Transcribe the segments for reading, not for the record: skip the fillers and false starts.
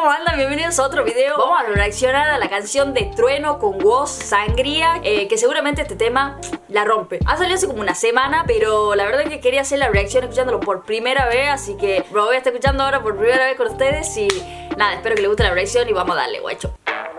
¿cómo andan? Bienvenidos a otro video. Vamos a reaccionar a la canción de Trueno con Woz, Sangría, que seguramente este tema la rompe. Ha salido hace como una semana, pero la verdad es que quería hacer la reacción escuchándolo por primera vez, así que lo voy a estar escuchando ahora por primera vez con ustedes y nada, espero que les guste la reacción y vamos a darle, guacho.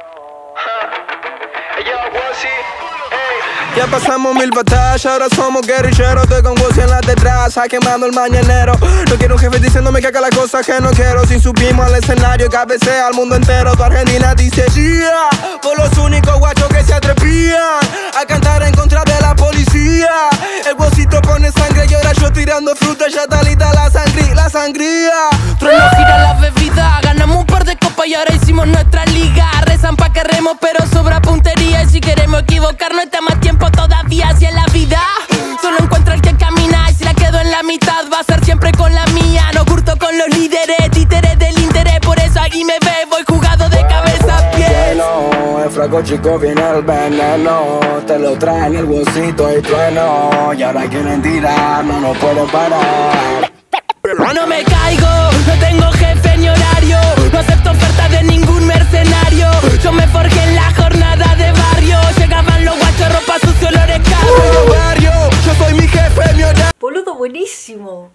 Ya pasamos 1000 batallas, ahora somos guerrilleros. Estoy con Woz en la detrás, quemando el mañanero. No quiero un jefe diciéndome que haga las cosas que no quiero. Sin subimos al escenario, cabecea al mundo entero. Tu Argentina dice yeah, por los únicos guachos que se atrevían a cantar en contra de la policía. El Wozito pone sangre y ahora yo tirando fruta. Ya está lista la sangría. Trueno gira la bebida, ganamos un par de copas y ahora hicimos nuestra liga. Rezan pa' que remos, pero sobra puntería. Y si queremos equivocarnos, está más tiempo todavía. Si en la vida solo encuentro el que camina, y si la quedo en la mitad va a ser siempre con la mía. No curto con los líderes, títeres del interés. Por eso aquí me ve, voy jugado de cabeza a pies. Bueno, el flaco chico viene el veneno. Te lo traen el Wozito y Trueno. Y ahora quieren tirar, no nos pueden parar. No me caigo, no tengo jefe ni horario. No acepto ofertas de ningún mercenario. Yo me forjé en la jornada de barrio. Llegaban los guachos, ropa sucio, olores caros. Barrio, yo soy mi jefe, mi horario. Boludo, buenísimo.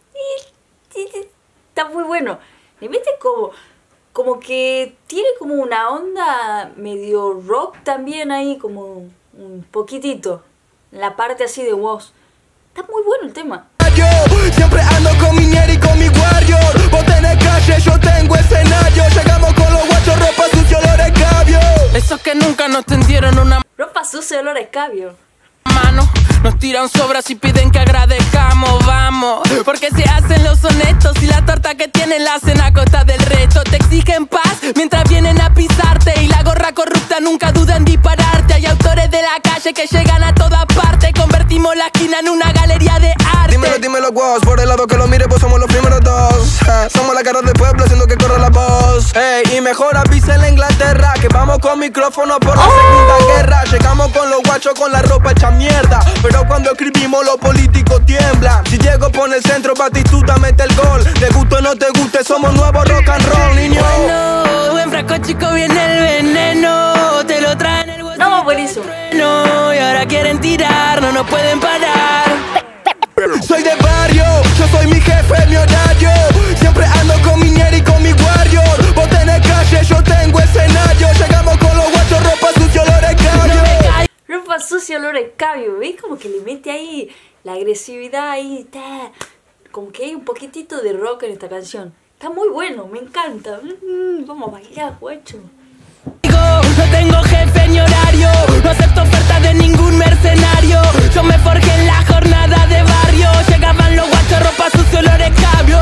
Está muy bueno. Le mete como que tiene como una onda medio rock también ahí, como un poquitito. En la parte así de Woz. Está muy bueno el tema. Siempre ando con mi ñera y con mi warrior. Vos tenés calle, yo tengo escenario. Llegamos con los guachos, ropa sucia, olor a escabio. Esos que nunca nos tendieron una Ropa sucia, olor a escabio. mano, nos tiran sobras y piden que agradezcamos, vamos. Porque se hacen los honestos y la torta que tienen la hacen a costa del resto. Te exigen paz mientras vienen a pisarte y la gorra corrupta nunca duda en dispararte. Hay autores de la calle que llegan a todas partes. Convertimos la esquina en una galería de arte. Dímelo Woz, por el lado que lo mire pues somos los primeros dos. Somos la cara del pueblo haciendo que corra la voz. Y mejor avisen a Inglaterra que vamos con micrófono por la segunda guerra. Llegamos con los guachos con la ropa hecha mierda, pero cuando escribimos los políticos tiemblan. Si Diego pone el centro, Batistuta mete el gol. Te guste o no te guste, somos nuevos rock and roll, niño. Bueno, en frasco chico viene el veneno. Te lo traen el Wozito. No, buenísimo. No, y ahora quieren tirar, no nos pueden parar. Soy de barrio, yo soy mi jefe, mi horario. Siempre ando con mi ñera y con mi warrior. Vos tenés calle, yo tengo escenario. Llegamos con los guachos, ropa sucia, olor a escabio. Ropa sucia, olor a escabio. ¿Ves? Como que le mete ahí la agresividad ahí. Como que hay un poquitito de rock en esta canción. Está muy bueno, me encanta. Vamos a bailar, guacho. No tengo jefe ni horario. No acepto ofertas de ningún mercenario. Yo me forjé en la jornada de barrio. Llegaban los guachos, ropa sucio, olor a escabio.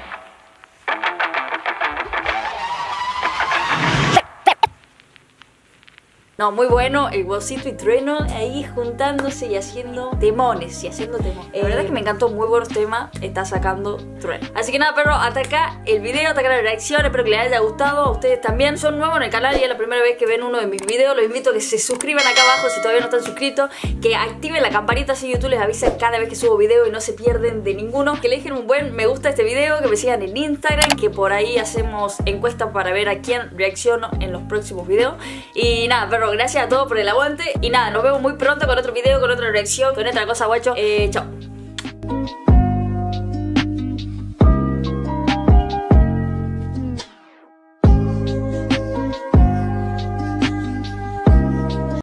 No, muy bueno, el Wozito y Trueno ahí juntándose y haciendo temones, La verdad es que me encantó, muy buenos temas está sacando Trueno. Así que nada, perro, hasta acá el video, hasta acá la reacción, espero que les haya gustado, a ustedes también. Son nuevos en el canal y es la primera vez que ven uno de mis videos, los invito a que se suscriban acá abajo si todavía no están suscritos, que activen la campanita así YouTube les avisa cada vez que subo video y no se pierden de ninguno, que le dejen un buen me gusta a este video, que me sigan en Instagram, que por ahí hacemos encuestas para ver a quién reacciono en los próximos videos. Y nada, perro, gracias a todos por el aguante. Y nada, nos vemos muy pronto con otro video, con otra reacción, con otra cosa, guacho. Chao.